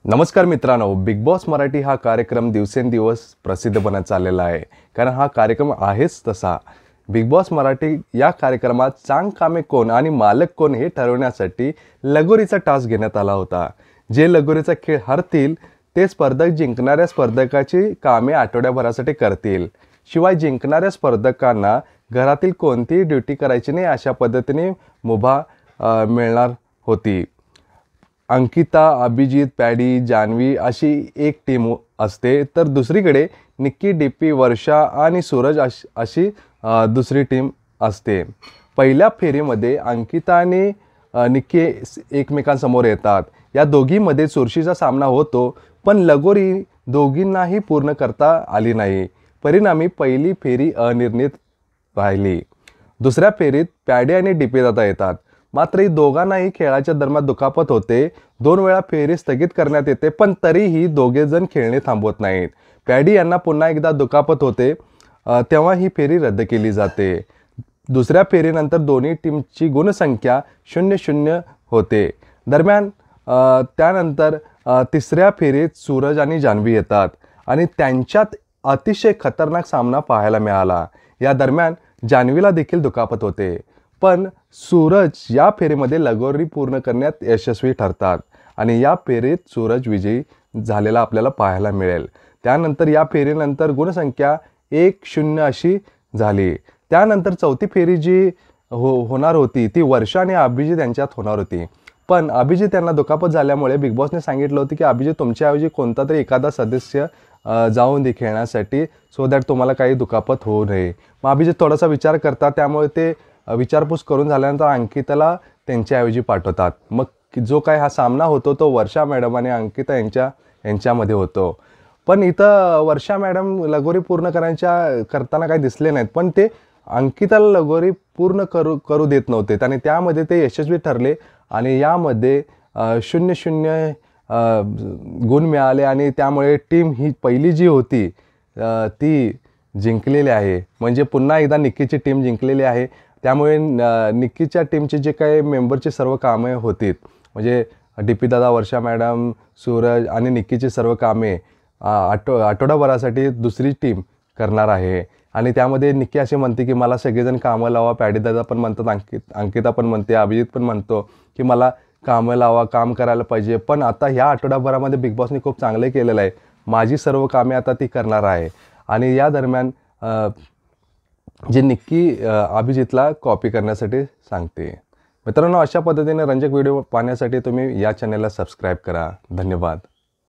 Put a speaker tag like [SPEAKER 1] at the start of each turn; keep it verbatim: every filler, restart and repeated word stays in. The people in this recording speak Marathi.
[SPEAKER 1] नमस्कार मित्रांनो, बिग बॉस मराठी हा कार्यक्रम दिवसेंदिवस प्रसिद्ध बनत चाललेला आहे. कारण हा कार्यक्रम आहेच तसा. बिग बॉस मराठी या कार्यक्रमात चांग कामे कोण आणि मालक कोण हे ठरवण्यासाठी लगोरीचा टास्क घेण्यात आला होता. जे लगोरीचा खेळ हरतील ते स्पर्धक जिंकणाऱ्या स्पर्धकाची कामे आठवड्याभरासाठी करतील. शिवाय जिंकणाऱ्या स्पर्धकांना घरातील कोणतीही ड्युटी करायची नाही अशा पद्धतीने मुभा अ, मिळणार होती. अंकिता, अभिजित, पॅडी, जान्हवी अशी एक टीम असते, तर दुसरीकडे निक्की, डीपी, वर्षा आणि सूरज अश अशी अ, दुसरी टीम असते. पहिल्या फेरीमध्ये अंकिता आणि अ, निक्की एकमेकांसमोर येतात. या दोघींमध्ये चुरशीचा सामना होतो, पण लगोरी दोघींनाही पूर्ण करता आली नाही. परिणामी पहिली फेरी अनिर्णित राहिली. दुसऱ्या फेरीत पॅडी आणि डीपी दादा येतात. मात्र दोघांनाही खेळाच्या दरम्यान दुखापत होते. दोन वेळा फेरी स्थगित करण्यात येते, पण तरीही दोघे जण खेळणे थांबवत नाहीत. पॅडी यांना पुन्हा एकदा दुखापत होते, तेव्हा ही फेरी रद्द केली जाते. दुसऱ्या फेरीनंतर दोन्ही टीमची गुणसंख्या शून्य शून्य होते. दरम्यान त्यानंतर तिसऱ्या फेरीत सूरज आणि जान्हवी येतात आणि त्यांच्यात अतिशय खतरनाक सामना पाहायला मिळाला. या दरम्यान जान्हवीला देखील दुखापत होते, पण सूरज या फेरीमध्ये लगोरी पूर्ण करण्यात यशस्वी ठरतात आणि या फेरीत सूरज विजयी झालेला आपल्याला पाहायला मिळेल. त्यानंतर या फेरीनंतर गुणसंख्या एक शून्य अशी झाली. त्यानंतर चौथी फेरी जी हो होणार होती ती वर्षा आणि अभिजित यांच्यात होणार होती, पण अभिजित यांना दुखापत झाल्यामुळे बिग बॉसने सांगितलं होतं की अभिजित तुमच्याऐवजी कोणता तरी एखादा सदस्य जाऊन दे खेळण्यासाठी, सो दॅट तुम्हाला काही दुखापत होऊ नये. मग अभिजित थोडासा विचार करतात, त्यामुळे ते विचारपूस करून झाल्यानंतर अंकिताला त्यांच्याऐवजी पाठवतात. मग जो काय हा सामना होतो तो वर्षा मॅडम आणि अंकिता यांच्या यांच्यामध्ये होतो. पण इथं वर्षा मॅडम लगोरी पूर्ण करायच्या करताना काही दिसले नाहीत, पण ते अंकिताला लगोरी पूर्ण करू करू देत नव्हते आणि त्यामध्ये ते यशस्वी ठरले आणि यामध्ये शून्य शून्य गुण मिळाले आणि त्यामुळे टीम ही पहिली जी होती ती जिंकलेली आहे. म्हणजे पुन्हा एकदा निक्कीची टीम जिंकलेली आहे. त्यामुळे निक्कीच्या टीमचे जे काही मेंबरचे सर्व कामे होती, म्हणजे डीपी दादा, वर्षा मॅडम, सूरज आणि निक्कीची सर्व कामे आठव आठवडाभरासाठी दुसरी टीम करणार आहे. आणि त्यामध्ये निक्की असे म्हणते की मला सगळेजण कामं लावा. पॅडी दादा पण म्हणतात, अंकित अंकिता पण म्हणते, अभिजित पण म्हणतो की मला कामं लावा, काम करायला पाहिजे. पण आता ह्या आठवडाभरामध्ये बिग बॉसने खूप चांगलं केलेलं आहे. माझी सर्व कामे आता ती करणार आहे. आणि या दरम्यान जे निक्की अभिजितला कॉपी करण्यासाठी सांगते. मित्रांनो, अशा पद्धतीने रंजक व्हिडिओ पाहण्यासाठी तुम्ही या चॅनलला सबस्क्राईब करा. धन्यवाद.